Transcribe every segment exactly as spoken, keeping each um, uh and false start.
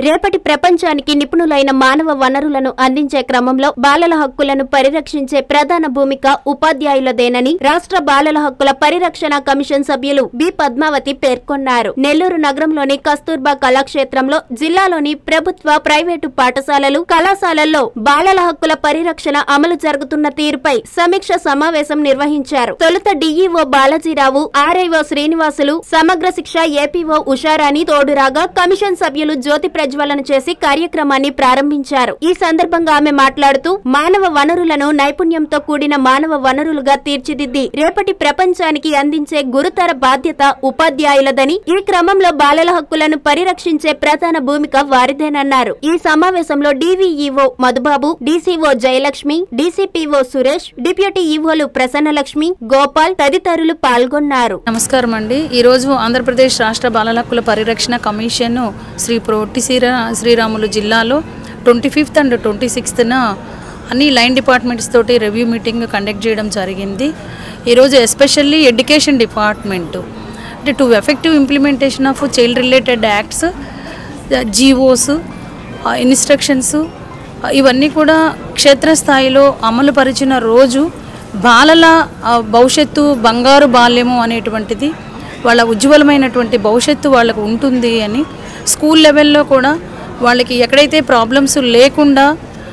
రేపటి ప్రపంచానికి నిపుణులైన మానవ వనరులను అందించే క్రమంలో బాలల హక్కులను పరిరక్షించే ప్రధాన భూమిక ఉపాధ్యాయులదేనని రాష్ట్ర బాలల హక్కుల పరిరక్షణ కమిషన్ సభ్యులు బి పద్మావతి పేర్కొన్నారు. నెల్లూరు నగరంలోని కస్తూర్బా కళాక్షేత్రంలో జిల్లాలోని ప్రభుత్వ ప్రైవేటు పాఠశాలలు కళాశాలల్లో బాలల హక్కుల పరిరక్షణ అమలు జరుగుతున్న తీరుపై సమీక్ష సమావేశం నిర్వహించారు. తొలుత డిఈఓ బాలాజీరావు, ఆర్ఐఓ శ్రీనివాసులు, సమగ్ర శిక్ష ఏపీఓ ఉషారాణి తోడురాగా కమిషన్ సభ్యులు జ్యోతి ప్రజ్వలన చేసి కార్యక్రమాన్ని ప్రారంభించారు. ఈ సందర్భంగా ఆమె మాట్లాడుతూ మానవ వనరులను నైపుణ్యంతో కూడిన మానవ వనరులుగా తీర్చిదిద్ది రేపటి ప్రపంచానికి అందించే గురుతర బాధ్యత ఉపాధ్యాయులదని, ఈ క్రమంలో బాలల హక్కులను పరిరక్షించే ప్రధాన భూమిక వారిదేనన్నారు. ఈ సమావేశంలో DVEO Madhubabu, DCO Jayalakshmi, DCPO Suresh, deputy ఈఓలు ప్రసన్నలక్ష్మి, గోపాల్ తదితరులు పాల్గొన్నారు. నమస్కారం అండి. ఈ రోజు ఆంధ్రప్రదేశ్ రాష్ట్ర బాలల హక్కుల పరిరక్షణ కమిషన్ శ్రీ పొట్టి శ్రీరాములు జిల్లాలో ట్వంటీ ఫిఫ్త్ అండ్ ట్వంటీ సిక్స్త్న అన్ని లైన్ డిపార్ట్మెంట్స్ తోటి రివ్యూ మీటింగ్ కండక్ట్ చేయడం జరిగింది. ఈరోజు ఎస్పెషల్లీ ఎడ్యుకేషన్ డిపార్ట్మెంట్ అంటే to effective implementation of child related acts, GOs, instructions ఇవన్నీ కూడా క్షేత్రస్థాయిలో అమలు పరిచిన రోజు బాలల భవిష్యత్తు బంగారు బాల్యము అనేటువంటిది, వాళ్ళ ఉజ్వలమైనటువంటి భవిష్యత్తు వాళ్ళకు ఉంటుంది అని స్కూల్ లెవెల్లో కూడా వాళ్ళకి ఎక్కడైతే ప్రాబ్లమ్స్ లేకుండా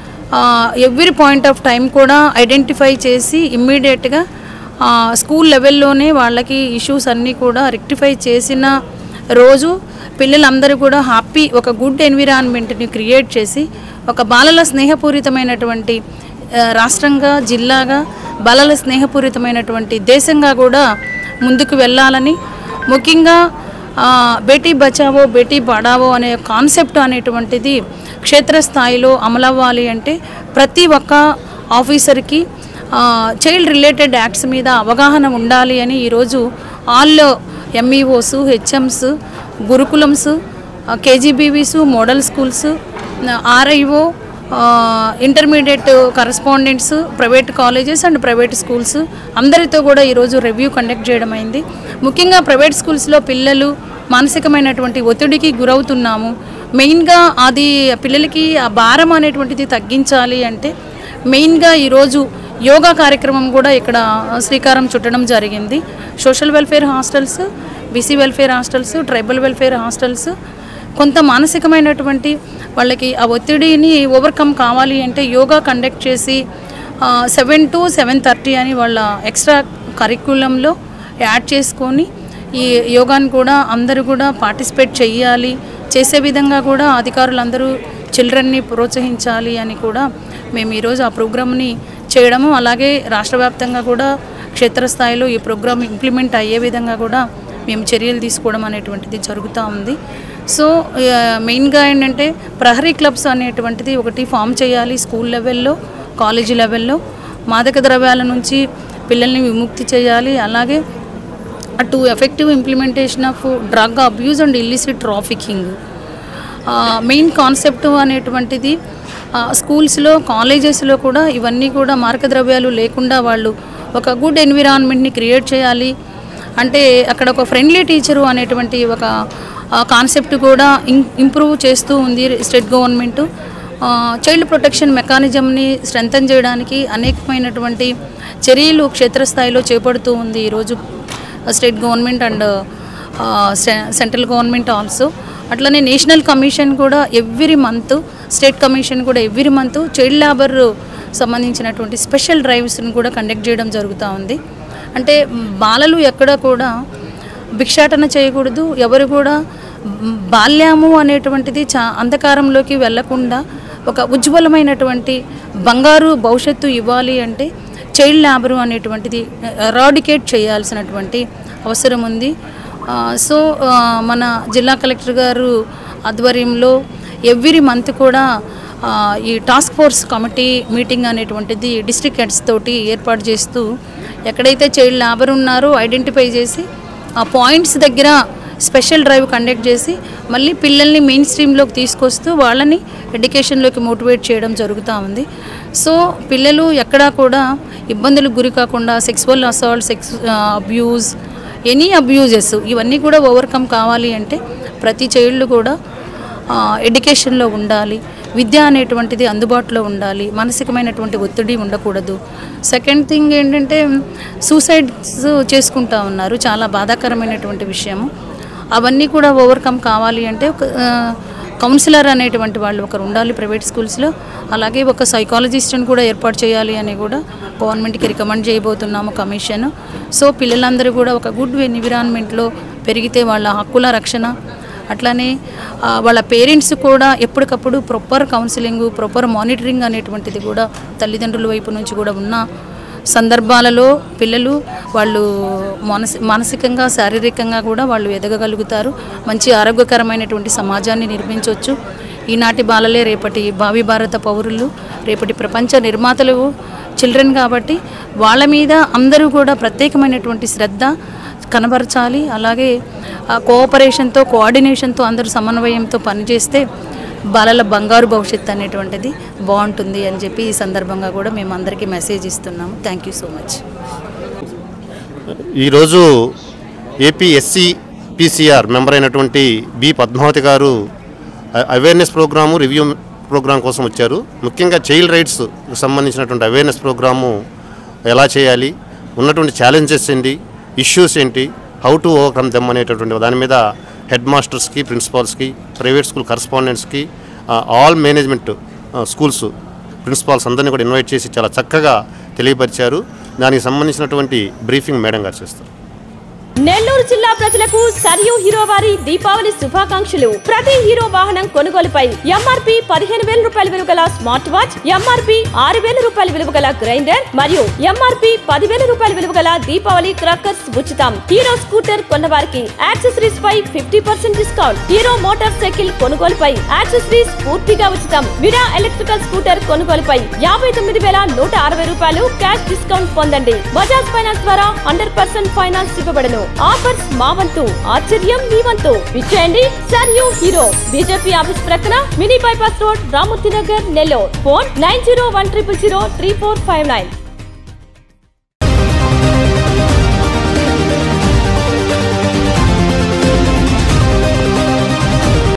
ఎవ్రీ పాయింట్ ఆఫ్ టైం కూడా ఐడెంటిఫై చేసి ఇమ్మీడియట్గా స్కూల్ లెవెల్లోనే వాళ్ళకి ఇష్యూస్ అన్నీ కూడా రెక్టిఫై చేసిన రోజు పిల్లలందరూ కూడా హ్యాపీ ఒక గుడ్ ఎన్విరాన్మెంట్ని క్రియేట్ చేసి ఒక బాలల స్నేహపూరితమైనటువంటి రాష్ట్రంగా, జిల్లాగా, బాలల స్నేహపూరితమైనటువంటి దేశంగా కూడా ముందుకు వెళ్ళాలని, ముఖ్యంగా బేటీ బచావో బేటీ పడావో అనే కాన్సెప్ట్ అనేటువంటిది క్షేత్రస్థాయిలో అమలవ్వాలి అంటే ప్రతి ఒక్క ఆఫీసర్కి చైల్డ్ రిలేటెడ్ యాక్ట్స్ మీద అవగాహన ఉండాలి అని ఈరోజు all MEOs, HMs, gurukulams, KGBVs, model schools, RIO, intermediate correspondents, private colleges and private schools అందరితో కూడా ఈరోజు రివ్యూ కండక్ట్ చేయడం అయింది. ముఖ్యంగా ప్రైవేట్ స్కూల్స్లో పిల్లలు మానసికమైనటువంటి ఒత్తిడికి గురవుతున్నాము. మెయిన్గా అది పిల్లలకి ఆ భారం అనేటువంటిది తగ్గించాలి అంటే మెయిన్గా ఈరోజు యోగా కార్యక్రమం కూడా ఇక్కడ శ్రీకారం చుట్టడం జరిగింది. Social welfare hostels, BC welfare hostels, tribal welfare hostels కొంత మానసికమైనటువంటి వాళ్ళకి ఆ ఒత్తిడిని ఓవర్కమ్ కావాలి అంటే యోగా కండక్ట్ చేసి సెవెన్ టు సెవెన్ థర్టీ అని వాళ్ళ ఎక్స్ట్రా కరిక్యులంలో యాడ్ చేసుకొని ఈ యోగాను కూడా అందరూ కూడా పార్టిసిపేట్ చేయాలి, చేసే విధంగా కూడా అధికారులందరూ చిల్డ్రన్ని ప్రోత్సహించాలి అని కూడా మేము ఈరోజు ఆ ప్రోగ్రామ్ని చేయడము, అలాగే రాష్ట్ర వ్యాప్తంగా కూడా క్షేత్రస్థాయిలో ఈ ప్రోగ్రామ్ ఇంప్లిమెంట్ అయ్యే విధంగా కూడా మేము చర్యలు తీసుకోవడం అనేటువంటిది జరుగుతూ ఉంది. సో మెయిన్గా ఏంటంటే ప్రహరీ క్లబ్స్ అనేటువంటిది ఒకటి ఫామ్ చేయాలి స్కూల్ లెవెల్లో, కాలేజీ లెవెల్లో. మాదక ద్రవ్యాల నుంచి పిల్లల్ని విముక్తి చేయాలి. అలాగే to effective implementation of drug abuse and illicit trafficking main concept అనేటువంటిది స్కూల్స్లో, కాలేజెస్లో కూడా ఇవన్నీ కూడా మారక ద్రవ్యాలు లేకుండా వాళ్ళు ఒక గుడ్ ఎన్విరాన్మెంట్ని క్రియేట్ చేయాలి. అంటే అక్కడ ఒక ఫ్రెండ్లీ టీచరు అనేటువంటి ఒక కాన్సెప్ట్ కూడా ఇంప్రూవ్ చేస్తూ ఉంది స్టేట్ గవర్నమెంటు. చైల్డ్ ప్రొటెక్షన్ మెకానిజంని స్ట్రెంథన్ చేయడానికి అనేకమైనటువంటి చర్యలు క్షేత్రస్థాయిలో చేపడుతూ ఉంది ఈరోజు state government and central government also. అట్లనే నేషనల్ కమిషన్ కూడా ఎవ్రీ మంత్, స్టేట్ కమిషన్ కూడా ఎవ్రీ మంత్ చైల్డ్ లేబర్ సంబంధించినటువంటి స్పెషల్ డ్రైవ్స్ని కూడా కండక్ట్ చేయడం జరుగుతూ ఉంది. అంటే బాలలు ఎక్కడ కూడా భిక్షాటన చేయకూడదు, ఎవరు కూడా బాల్యము అనేటువంటిది చా అంధకారంలోకి వెళ్లకుండా ఒక ఉజ్వలమైనటువంటి బంగారు భవిష్యత్తు ఇవ్వాలి అంటే చైల్డ్ లేబరు అనేటువంటిది ఎరాడికేట్ చేయాల్సినటువంటి అవసరం ఉంది. సో మన జిల్లా కలెక్టర్ గారు ఆధ్వర్యంలో ఎవ్రీ మంత్ కూడా ఈ టాస్క్ ఫోర్స్ కమిటీ మీటింగ్ అనేటువంటిది డిస్ట్రిక్ట్ హెడ్స్ తోటి ఏర్పాటు చేస్తూ ఎక్కడైతే చైల్డ్ లేబర్ ఉన్నారో ఐడెంటిఫై చేసి ఆ పాయింట్స్ దగ్గర స్పెషల్ డ్రైవ్ కండక్ట్ చేసి మళ్ళీ పిల్లల్ని మెయిన్ స్ట్రీమ్లోకి తీసుకొస్తూ వాళ్ళని ఎడ్యుకేషన్లోకి మోటివేట్ చేయడం జరుగుతూ ఉంది. సో పిల్లలు ఎక్కడా కూడా ఇబ్బందులకు గురి కాకుండా sexual assault, sex abuse, any abuses ఇవన్నీ కూడా ఓవర్కమ్ కావాలి అంటే ప్రతి చైల్డ్ కూడా ఎడ్యుకేషన్లో ఉండాలి, విద్య అనేటువంటిది అందుబాటులో ఉండాలి, మానసికమైనటువంటి ఒత్తిడి ఉండకూడదు. సెకండ్ థింగ్ ఏంటంటే సూసైడ్స్ చేసుకుంటా ఉన్నారు, చాలా బాధాకరమైనటువంటి విషయము. అవన్నీ కూడా ఓవర్కమ్ కావాలి అంటే ఒక కౌన్సిలర్ అనేటువంటి వాళ్ళు ఒకరు ఉండాలి ప్రైవేట్ స్కూల్స్లో. అలాగే ఒక సైకాలజిస్ట్ని కూడా ఏర్పాటు చేయాలి అని కూడా గవర్నమెంట్కి రికమెండ్ చేయబోతున్నాము కమిషన్. సో పిల్లలందరూ కూడా ఒక గుడ్ ఎన్విరాన్మెంట్లో పెరిగితే వాళ్ళ హక్కుల రక్షణ, అట్లానే వాళ్ళ పేరెంట్స్ కూడా ఎప్పటికప్పుడు ప్రాపర్ కౌన్సిలింగ్, ప్రాపర్ మానిటరింగ్ అనేటువంటిది కూడా తల్లిదండ్రుల వైపు నుంచి కూడా ఉన్న సందర్భాలలో పిల్లలు వాళ్ళు మానసి మానసికంగా శారీరకంగా కూడా వాళ్ళు ఎదగగలుగుతారు, మంచి ఆరోగ్యకరమైనటువంటి సమాజాన్ని నిర్మించవచ్చు. ఈనాటి బాలలే రేపటి భావి భారత పౌరులు, రేపటి ప్రపంచ నిర్మాతలు చిల్డ్రన్ కాబట్టి వాళ్ళ మీద అందరూ కూడా ప్రత్యేకమైనటువంటి శ్రద్ధ కనబరచాలి. అలాగే కోఆపరేషన్తో, కోఆర్డినేషన్తో, అందరూ సమన్వయంతో పనిచేస్తే బాలల బంగారు భవిష్యత్తు అనేటువంటిది బాగుంటుంది అని చెప్పి ఈ సందర్భంగా కూడా మేము అందరికీ మెసేజ్ ఇస్తున్నాము. Thank you so much. ఈరోజు ఏపీ ఎస్సీ పీసీఆర్ మెంబర్ అయినటువంటి బి పద్మావతి గారు అవేర్నెస్ ప్రోగ్రాము, రివ్యూ ప్రోగ్రాం కోసం వచ్చారు. ముఖ్యంగా చైల్డ్ రైట్స్ సంబంధించినటువంటి అవేర్నెస్ ప్రోగ్రాము ఎలా చేయాలి, ఉన్నటువంటి ఛాలెంజెస్ ఏంటి, ఇష్యూస్ ఏంటి, హౌ టు ఓవర్కమ్ దెమ్ అనేటటువంటి దాని మీద హెడ్ మాస్టర్స్కి, ప్రిన్సిపాల్స్కి, ప్రైవేట్ స్కూల్ కరస్పాండెంట్స్కి, ఆల్ మేనేజ్మెంట్ స్కూల్స్ ప్రిన్సిపాల్స్ అందరినీ కూడా ఇన్వైట్ చేసి చాలా చక్కగా తెలియపరిచారు. దానికి సంబంధించినటువంటి బ్రీఫింగ్ మేడం గారు చేస్తారు. నెల్లూరు జిల్లా ప్రజలకు సరియు హీరో వారి దీపావళి శుభాకాంక్షలు. ప్రతి హీరో వాహనం కొనుగోలుపై ఎంఆర్పి పదిహేను వేల రూపాయల విలువ గల స్మార్ట్ వాచ్, ఎంఆర్పి ఆరు వేల రూపాయల విలువ గల గ్రైండర్ మరియు ఎంఆర్పి పదివేల రూపాయల విలువ గల దీపావళి క్రాకర్స్ ఉచితం. హీరో స్కూటర్ కొన్నవారికి యాక్సెసరీస్ పై fifty percent discount. Hero motor cycle కొనుగోలుపై యాక్సెసరీస్ పూర్తిగా ఉచితం. విరా ఎలక్ట్రికల్ స్కూటర్ కొనుగోలుపై యాభై తొమ్మిది వేల నూట అరవై రూపాయలు క్యాష్ డిస్కౌంట్ పొందండి. బజాజ్ ఫైనాన్స్ ద్వారా హండ్రెడ్ పర్సెంట్ ఫైనాన్స్ ఇవ్వబడను. ఆఫర్స్ మా వంతు, ఆశ్చర్యం మీ వంతు. విచ్చేయండి సరియు హీరో, బీజేపీ ఆఫీస్ ప్రక్కన, mini bypass road, Ramurthy Nagar, Nellore. Phone nine zero one triple zero three four five nine.